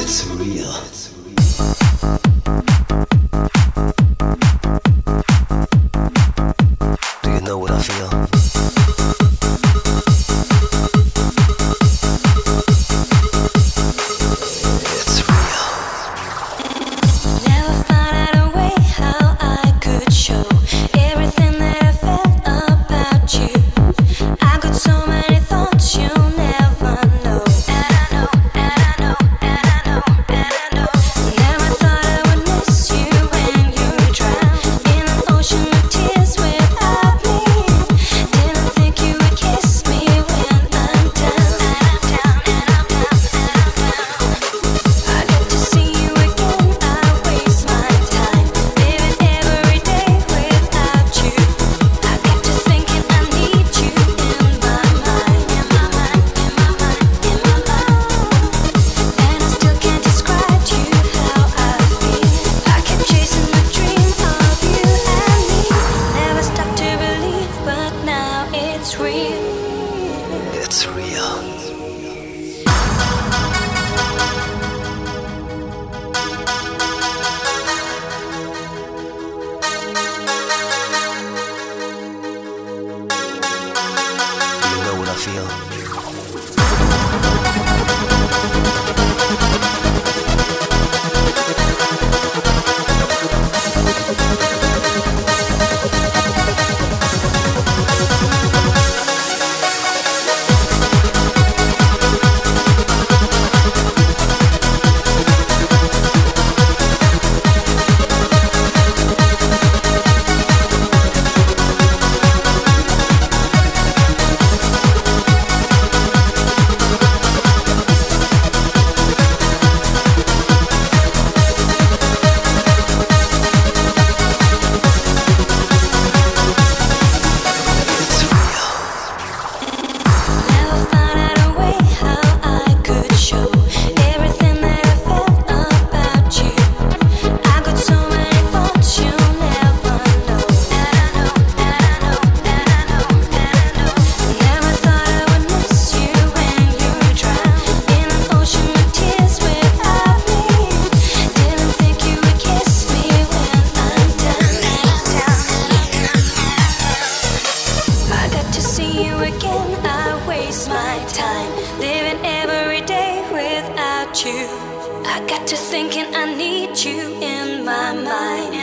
It's real. Do you know what I feel? It's real. Never found out a way how I could show everything that I felt about you. I got so many thoughts you'll never know. And I know, and I know, and I know, and I know. Never thought I would miss you when you drown in an ocean of tears without me. Didn't think you would kiss me when I'm down, and I'm down, and I'm down, and I'm down. I get to see you again, I waste my time living every day without you. I get to thinking I need you in my mind, in my mind, in my mind, in my mind. And I still can't describe to you how I feel. I kept chasing the dream of you and me. Never stopped to believe, but now it's real. It's real. Do you know what I feel? Never found out a way how I could show everything that I felt about you. I got so many thoughts you'll never know. And I know, and I know, and I know, and I know. Never thought I would miss you when you drown in an ocean of tears without me. Didn't think you would kiss me when I'm down, and I'm down, and I'm down. I got to see you again, I waste my time living every day without you. I got to thinking I need you in my mind.